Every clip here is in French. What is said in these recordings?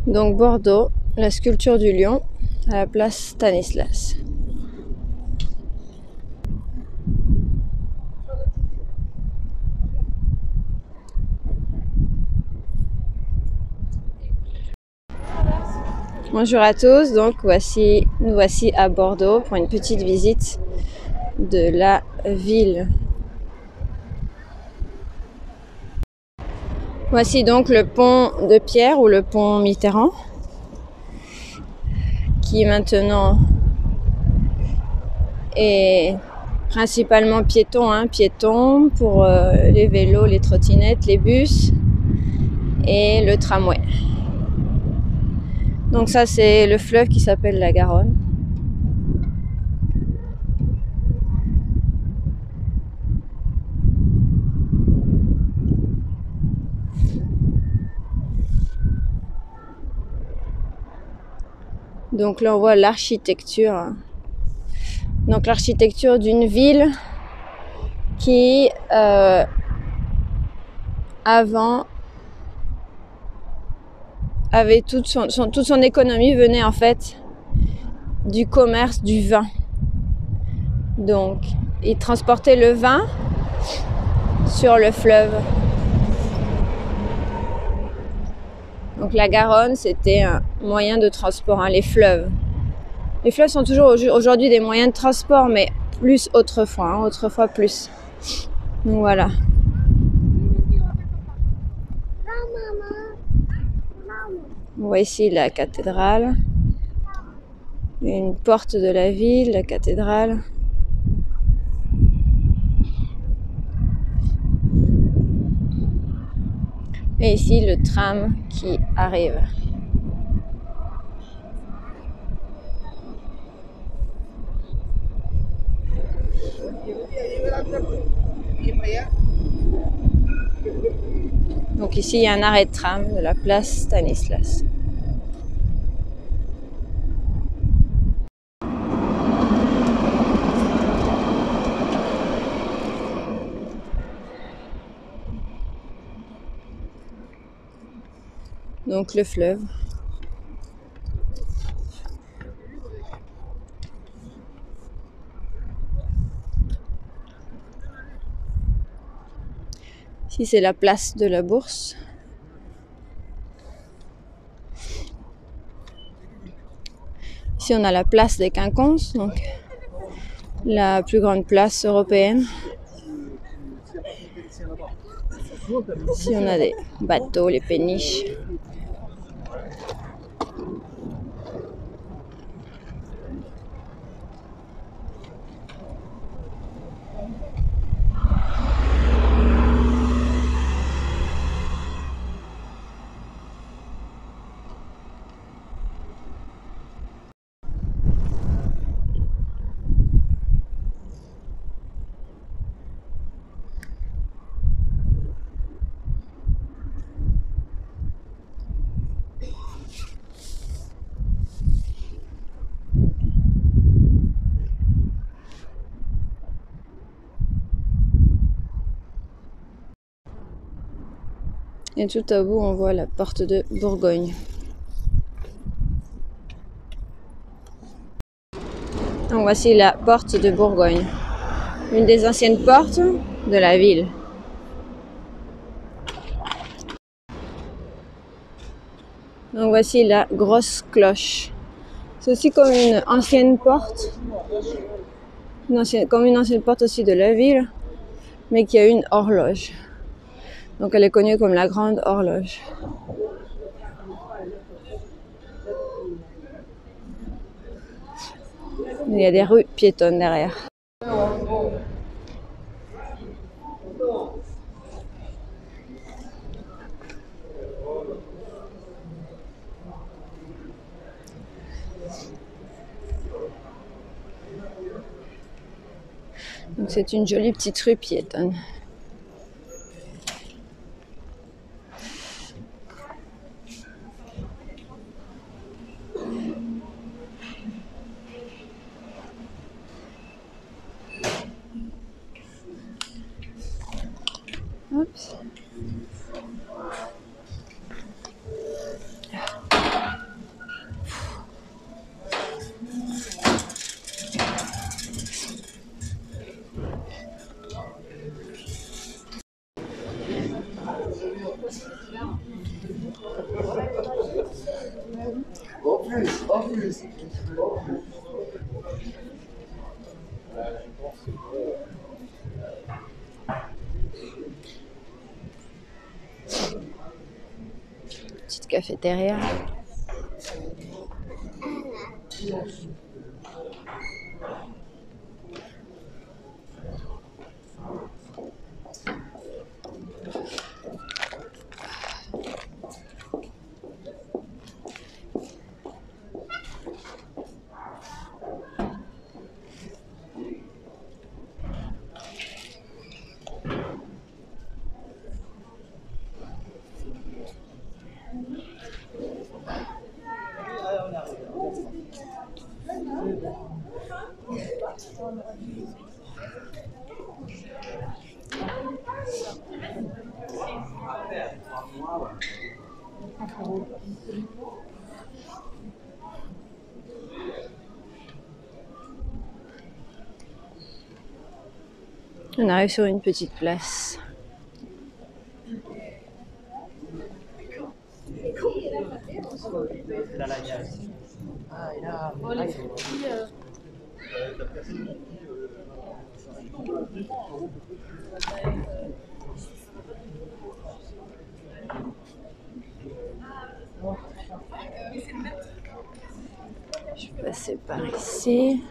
Donc Bordeaux, la sculpture du lion à la place Stanislas. Bonjour à tous, donc nous voici à Bordeaux pour une petite visite de la ville. Voici donc le pont de Pierre ou le pont Mitterrand qui maintenant est principalement piéton, piéton pour les vélos, les trottinettes, les bus et le tramway. Donc ça c'est le fleuve qui s'appelle la Garonne. Donc là on voit l'architecture. Donc l'architecture d'une ville qui avant avait toute son économie venait en fait du commerce du vin. Donc ils transportaient le vin sur le fleuve. Donc la Garonne c'était un moyen de transport, les fleuves. Les fleuves sont toujours aujourd'hui des moyens de transport, mais plus autrefois, autrefois plus. Donc voilà. On voit ici la cathédrale, une porte de la ville, la cathédrale. Et ici le tram qui arrive. Donc ici il y a un arrêt de tram de la place Stanislas. Donc le fleuve. Ici c'est la place de la Bourse. Ici on a la place des Quinconces, donc la plus grande place européenne. Ici on a des bateaux, les péniches. Et tout à bout, on voit la porte de Bourgogne. Donc voici la porte de Bourgogne, une des anciennes portes de la ville. Donc voici la grosse cloche. C'est aussi comme une ancienne porte, comme une ancienne porte aussi de la ville, mais qui a une horloge. Donc elle est connue comme la grande horloge. Il y a des rues piétonnes derrière. Donc c'est une jolie petite rue piétonne. Oups. En plus. Petite cafétéria. On arrive sur une petite place. Je vais passer par ici.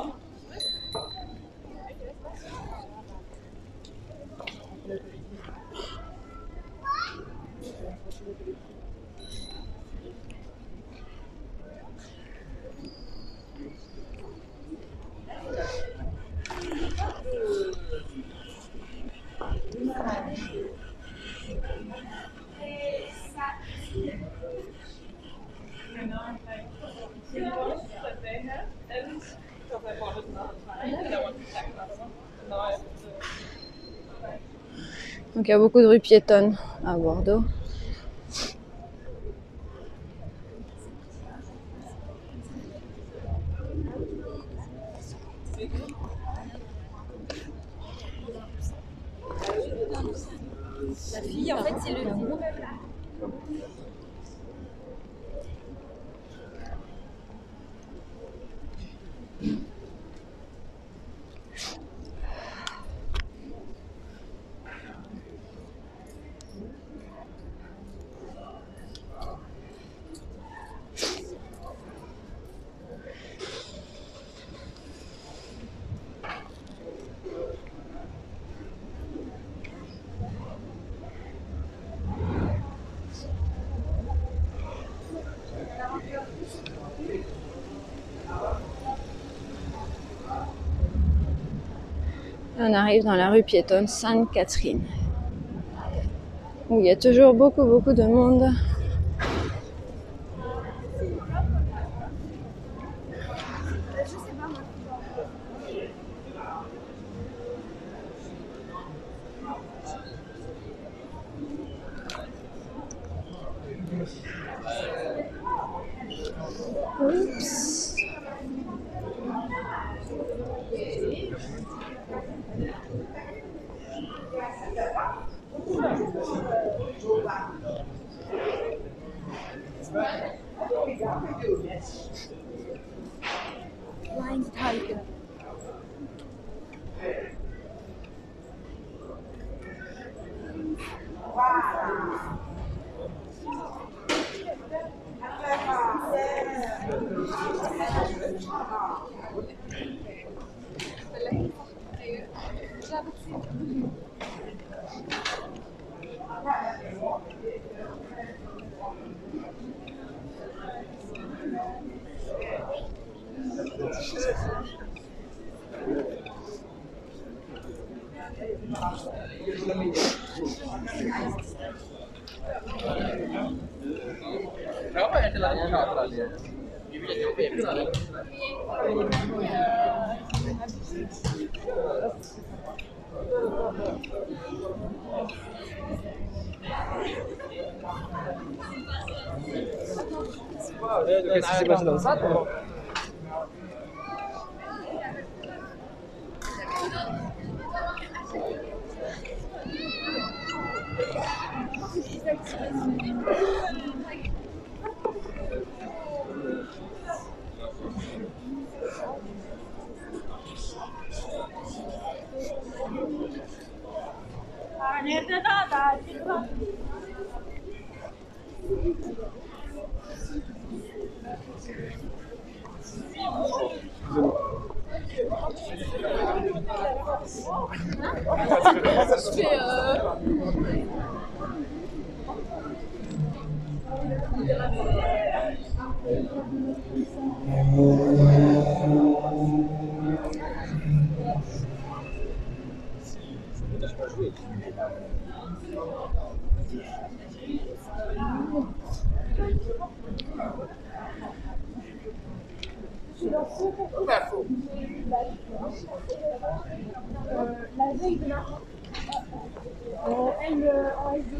Donc il y a beaucoup de rues piétonnes à Bordeaux. La fille, en fait, c'est le groupe. On arrive dans la rue piétonne Sainte-Catherine, où il y a toujours beaucoup de monde. Oups. Blind Tiger. Qu'est-ce qui s'est passé dans ça, toi? La veille de la elle en S2.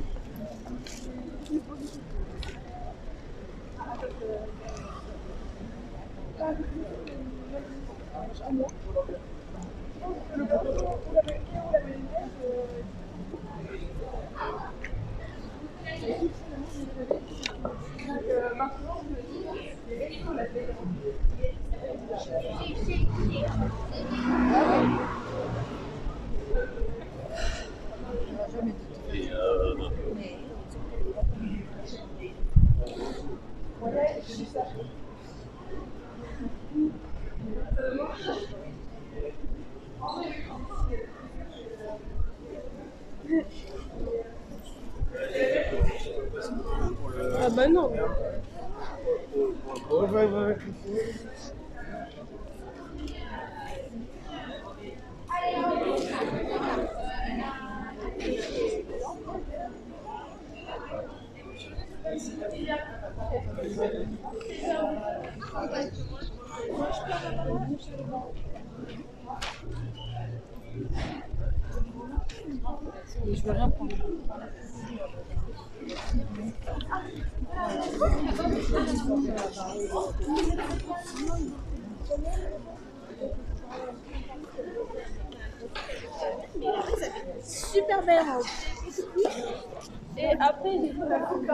Ah bah non. Ouais. Je veux rien prendre. Super belle robe. Et après, j'ai fait la coupe.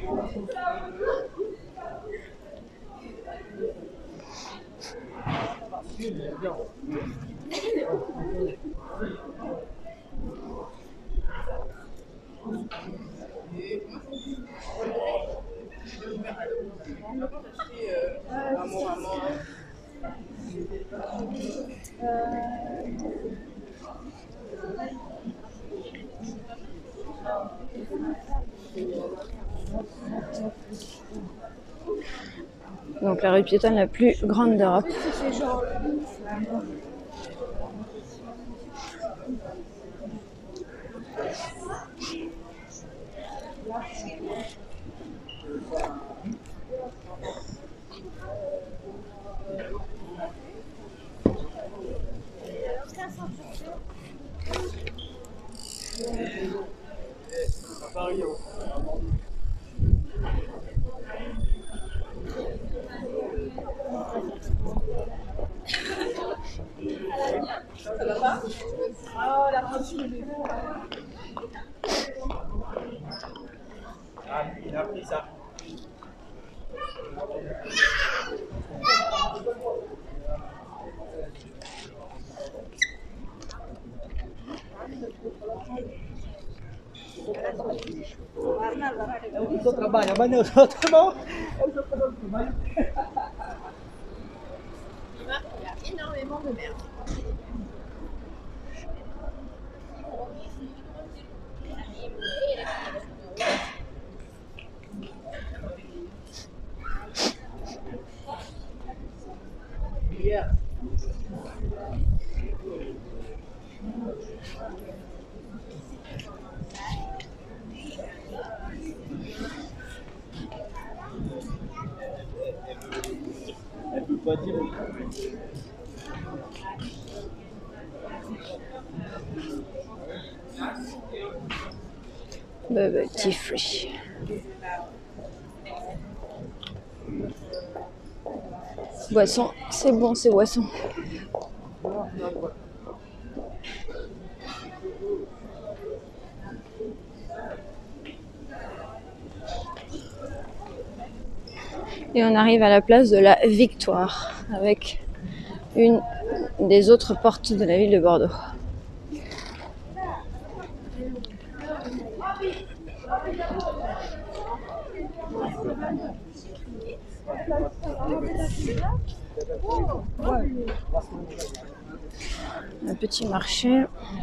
Donc la rue piétonne la plus grande d'Europe. Ah, il a pris ça. Il faut travailler, mais nous autrement. Il y a énormément de merde. Yeah. Elle peut pas dire. Bubble tea free. Boisson, c'est bon, c'est boisson. Et on arrive à la place de la Victoire, avec une des autres portes de la ville de Bordeaux. Un petit marché.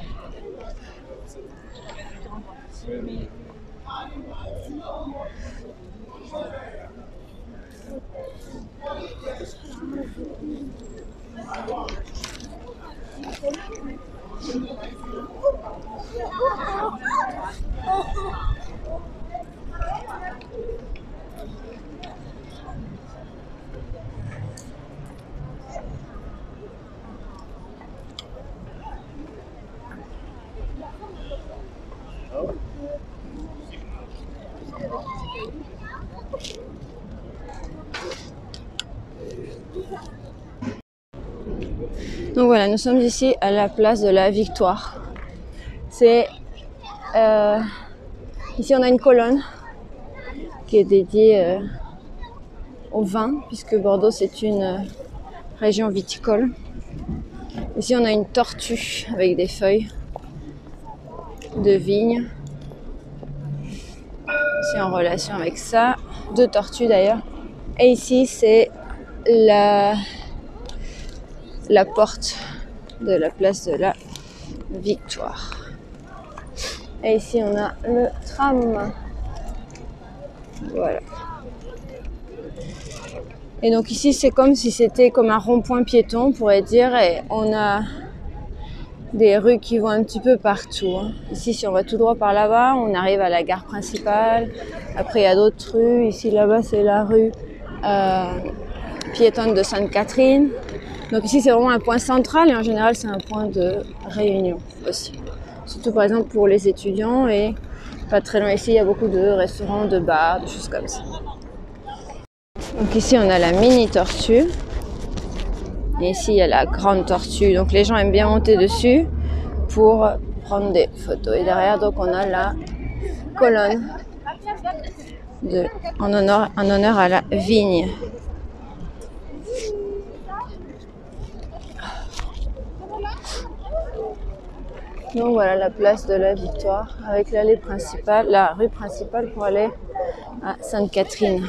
Donc voilà, nous sommes ici à la place de la Victoire. C'est ici on a une colonne qui est dédiée au vin, puisque Bordeaux c'est une région viticole. Ici on a une tortue avec des feuilles de vigne. C'est en relation avec ça, 2 tortues d'ailleurs. Et ici c'est la porte de la place de la Victoire. Et ici on a le tram. Voilà. Et donc ici c'est comme si c'était comme un rond-point piéton, on pourrait dire, et on a des rues qui vont un petit peu partout. Ici si on va tout droit par là-bas, on arrive à la gare principale. Après il y a d'autres rues. Ici là-bas c'est la rue piétonne de Sainte-Catherine. Donc ici c'est vraiment un point central et en général c'est un point de réunion aussi. Surtout par exemple pour les étudiants, et pas très loin ici il y a beaucoup de restaurants, de bars, de choses comme ça. Donc ici on a la mini tortue et ici il y a la grande tortue. Donc les gens aiment bien monter dessus pour prendre des photos. Et derrière donc on a la colonne en honneur à la vigne. Donc voilà la place de la Victoire avec l'allée principale, la rue principale pour aller à Sainte-Catherine.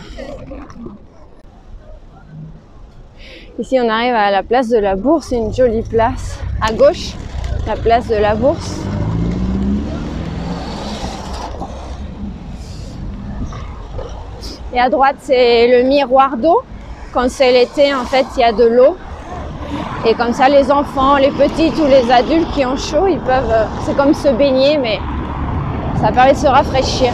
Ici on arrive à la place de la Bourse, c'est une jolie place. À gauche, la place de la Bourse. Et à droite c'est le miroir d'eau. Quand c'est l'été en fait il y a de l'eau. Et comme ça, les enfants, les petits, tous les adultes qui ont chaud, ils peuvent, c'est comme se baigner, mais ça permet de se rafraîchir.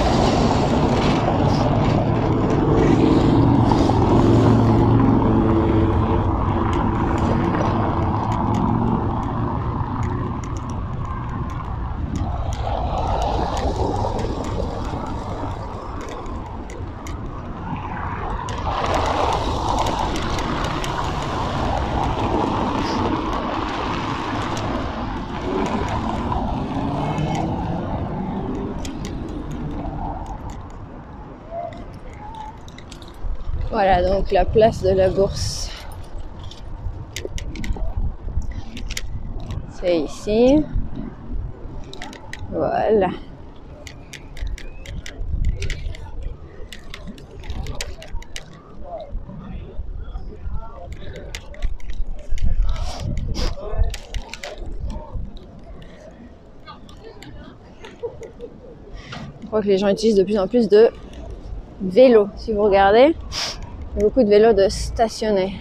Voilà donc la place de la Bourse. C'est ici. Voilà. Je crois que les gens utilisent de plus en plus de vélos. Si vous regardez, il y a beaucoup de vélos de stationnés.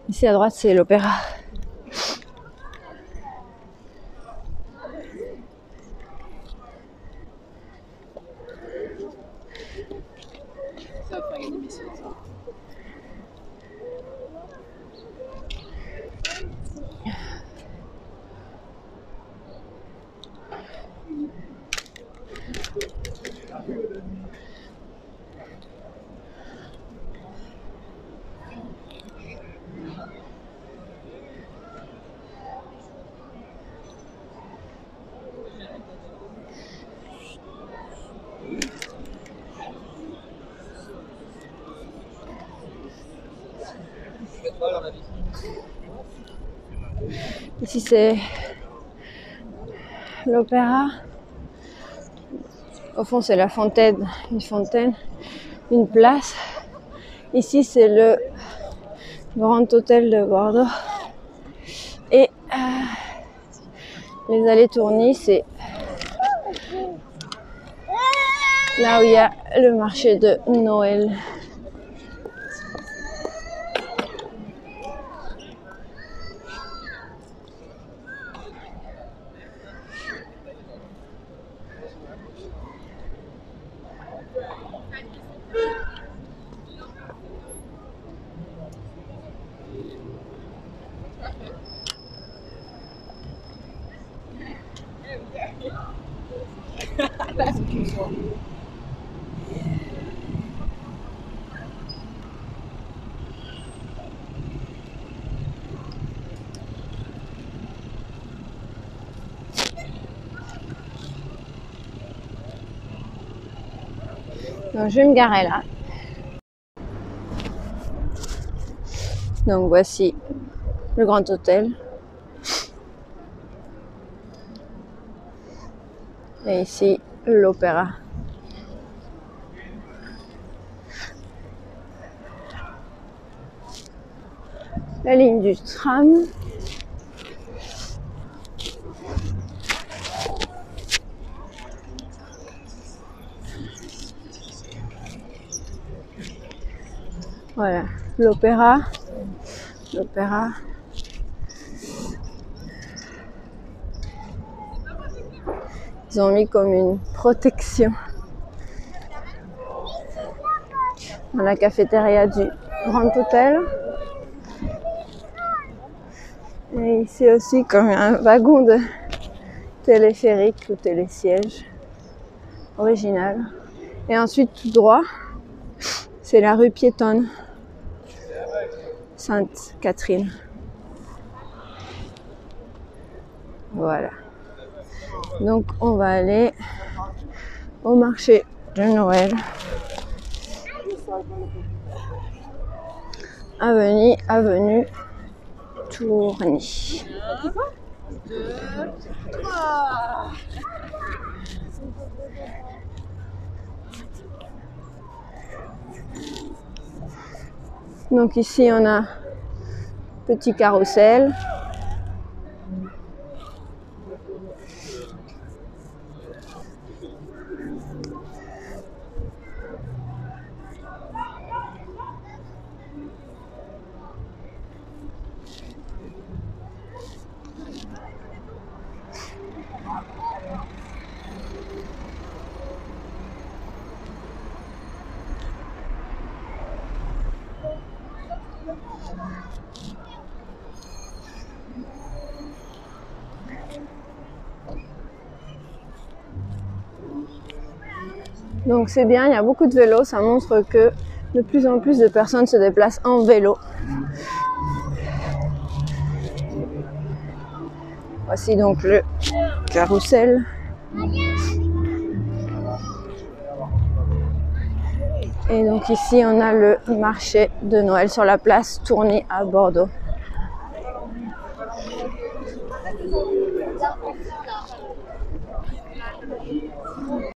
Ici à droite, c'est l'opéra. Ici c'est l'opéra. Au fond c'est la fontaine, une place. Ici c'est le Grand Hôtel de Bordeaux. Et les allées Tourny, c'est là où il y a le marché de Noël. Donc je vais me garer là. Donc voici le Grand Hôtel. Et ici l'opéra. La ligne du tram. Voilà, l'opéra. Ils ont mis comme une protection dans la cafétéria du Grand Hôtel. Et ici aussi comme un wagon de téléphérique ou télésiège original. Et ensuite tout droit, c'est la rue piétonne Sainte-Catherine. Voilà. Donc on va aller au marché de Noël. Avenue Tourny. Donc ici on a petit carrousel. Donc c'est bien, il y a beaucoup de vélos, ça montre que de plus en plus de personnes se déplacent en vélo. Voici donc le carrousel. Et donc ici on a le marché de Noël sur la place Tourny à Bordeaux.